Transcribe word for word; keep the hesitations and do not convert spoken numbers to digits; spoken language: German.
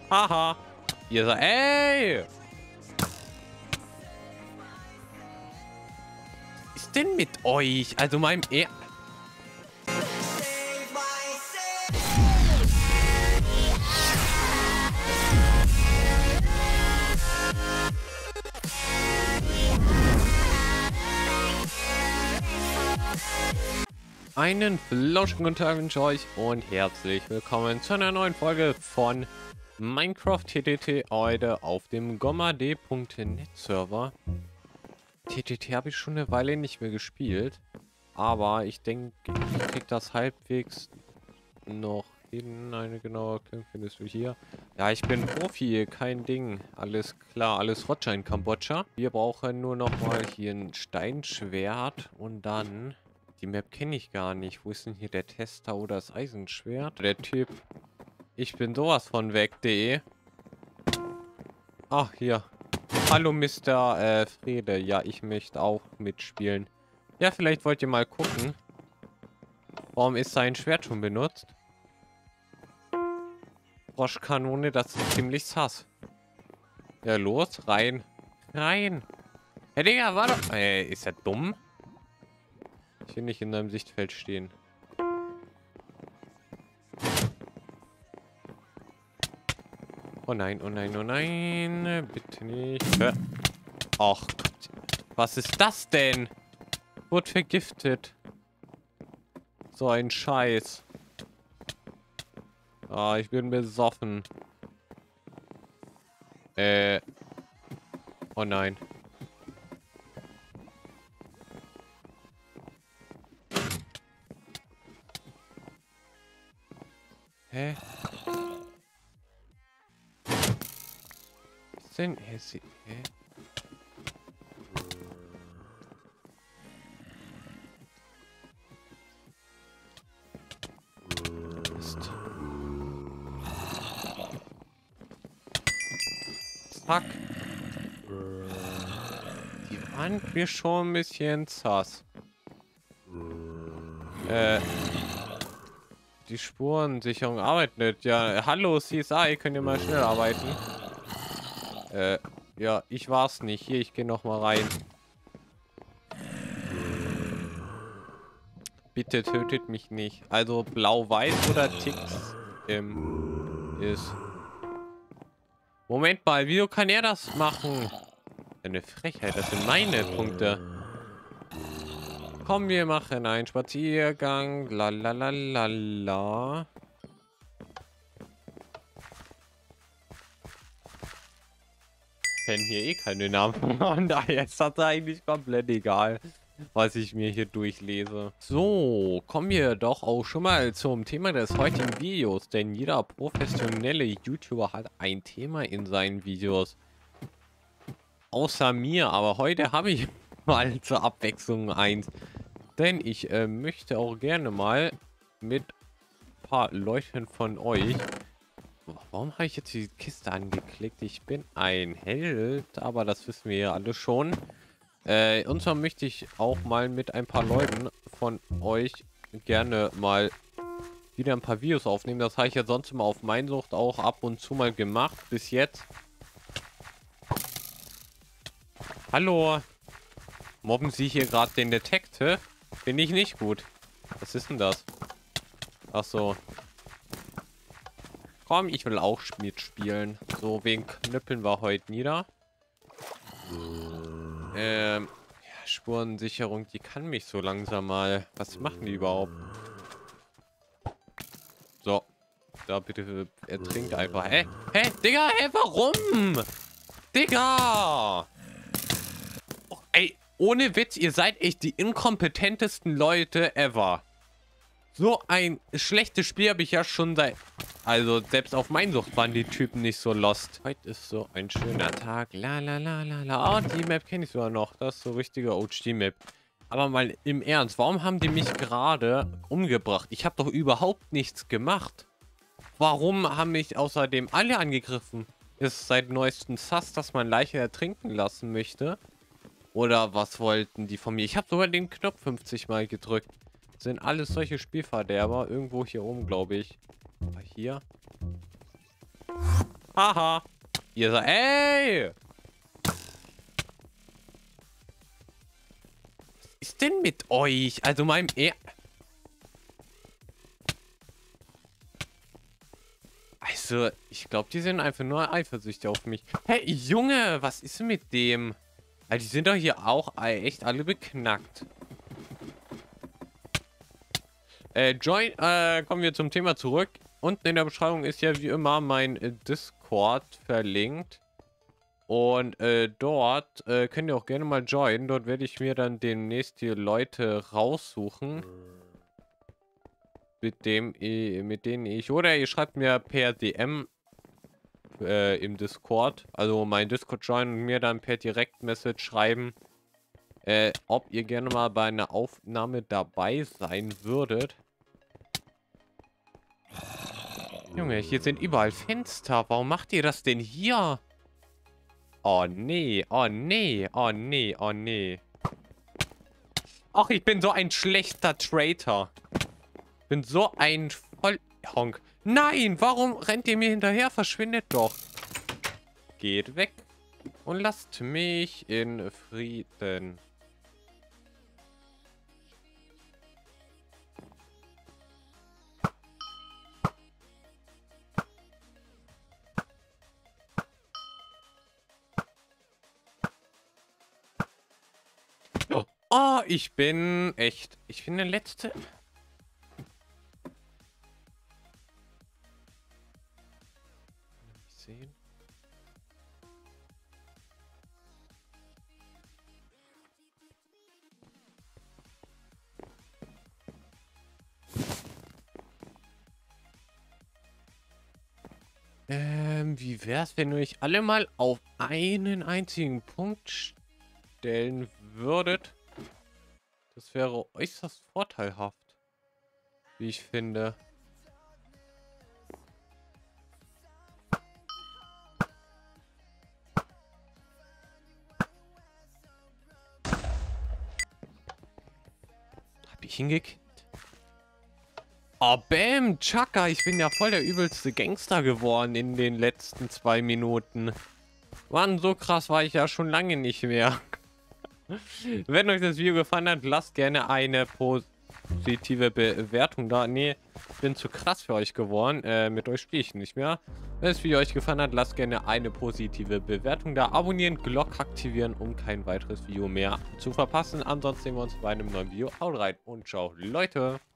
Haha. Ihr seid... Ey! Was ist denn mit euch? Also meinem... Er Einen flauschigen guten Tag wünsche ich euch und herzlich willkommen zu einer neuen Folge von Minecraft T T T heute auf dem gommad punkt net Server. T T T habe ich schon eine Weile nicht mehr gespielt, aber ich denke, ich kriege das halbwegs noch hin. Eine genaue Erklärung findest du hier. Ja, ich bin Profi, kein Ding. Alles klar, alles Roger in Kambodscha. Wir brauchen nur noch mal hier ein Steinschwert und dann... Die Map kenne ich gar nicht. Wo ist denn hier der Tester oder das Eisenschwert? Der Typ. Ich bin sowas von weg.de. Ach, hier. Hallo, Mister Äh, Frede. Ja, ich möchte auch mitspielen. Ja, vielleicht wollt ihr mal gucken. Warum ist sein Schwert schon benutzt? Froschkanone, das ist ziemlich sass. Ja, los, rein. Rein. Hey, Digga, warte. Ey, ist er dumm? Ich will nicht in deinem Sichtfeld stehen. Oh nein, oh nein, oh nein. Bitte nicht. Ach Gott. Was ist das denn? Wurde vergiftet. So ein Scheiß. Ah, ich bin besoffen. Äh. Oh nein. Hä? Was denn? Hä? Sie, hä? Mist. Zack. Die waren mir schon ein bisschen sass. Äh... Die Spurensicherung arbeitet nicht. Ja, hallo C S I, könnt ihr mal schnell arbeiten? Äh, ja, ich war's nicht. Hier, ich gehe noch mal rein. Bitte tötet mich nicht. Also blau-weiß oder Ticks ähm, ist. Moment mal, wieso kann er das machen? Eine Frechheit, das sind meine Punkte. Komm, wir machen einen Spaziergang. La la la la la. Ich kenne hier eh keine Namen. Und daher ist das eigentlich komplett egal, was ich mir hier durchlese. So, kommen wir doch auch schon mal zum Thema des heutigen Videos. Denn jeder professionelle YouTuber hat ein Thema in seinen Videos. Außer mir, aber heute habe ich mal zur Abwechslung eins. Denn ich äh, möchte auch gerne mal mit ein paar Leuten von euch... Warum habe ich jetzt die Kiste angeklickt? Ich bin ein Held, aber das wissen wir ja alle schon. Äh, und zwar möchte ich auch mal mit ein paar Leuten von euch gerne mal wieder ein paar Videos aufnehmen. Das habe ich ja sonst immer auf Minecraft auch ab und zu mal gemacht. Bis jetzt. Hallo. Mobben Sie hier gerade den Detective? Finde ich nicht gut. Was ist denn das? Ach so. Komm, ich will auch mitspielen. So, wen knüppeln wir heute nieder? Ähm, ja, Spurensicherung, die kann mich so langsam mal. Was machen die überhaupt? So. Da bitte ertrinkt einfach. Hä? Hä? Digga, hä? Warum? Digga! Oh, ey. Ohne Witz, ihr seid echt die inkompetentesten Leute ever. So ein schlechtes Spiel habe ich ja schon seit... Also selbst auf Minecraft waren die Typen nicht so lost. Heute ist so ein schöner Tag. La la la la la. Oh, die Map kenne ich sogar noch. Das ist so richtige O G-Map. Aber mal im Ernst, warum haben die mich gerade umgebracht? Ich habe doch überhaupt nichts gemacht. Warum haben mich außerdem alle angegriffen? Ist seit neuestem Sass, dass man Leiche ertrinken lassen möchte. Oder was wollten die von mir? Ich habe sogar den Knopf fünfzig Mal gedrückt. Sind alles solche Spielverderber. Irgendwo hier oben, glaube ich. Aber hier. Haha. Ihr seid... Ey! Was ist denn mit euch? Also meinem... E Also, ich glaube, die sind einfach nur eifersüchtig auf mich. Hey, Junge, was ist denn mit dem? Also, die sind doch hier auch echt alle beknackt. Äh, Join, äh, kommen wir zum Thema zurück. Unten in der Beschreibung ist ja wie immer mein äh, Discord verlinkt. Und äh, dort äh, könnt ihr auch gerne mal joinen. Dort werde ich mir dann demnächst die Leute raussuchen. Mit dem, mit denen ich... Oder ihr schreibt mir per D M äh, im Discord. Also mein Discord joinen und mir dann per Direktmessage schreiben, äh, ob ihr gerne mal bei einer Aufnahme dabei sein würdet. Junge, hier sind überall Fenster. Warum macht ihr das denn hier? Oh nee, oh nee, oh nee, oh nee. Ach, ich bin so ein schlechter Traitor. Ich bin so ein Vollhonk. Nein, warum rennt ihr mir hinterher? Verschwindet doch. Geht weg und lasst mich in Frieden. Oh, oh, ich bin echt... Ich bin der Letzte... Sehen. Ähm, wie wär's, wenn ihr euch alle mal auf einen einzigen Punkt stellen würdet? Das wäre äußerst vorteilhaft, wie ich finde. Hab ich hingekickt? Oh, bam, Chaka, ich bin ja voll der übelste Gangster geworden in den letzten zwei Minuten. Mann, so krass war ich ja schon lange nicht mehr. Wenn euch das Video gefallen hat, lasst gerne eine positive Bewertung da. Nee, ich bin zu krass für euch geworden. Äh, mit euch spiele ich nicht mehr. Wenn das Video euch gefallen hat, lasst gerne eine positive Bewertung da. Abonnieren, Glocke aktivieren, um kein weiteres Video mehr zu verpassen. Ansonsten sehen wir uns bei einem neuen Video. Haut rein und ciao, Leute.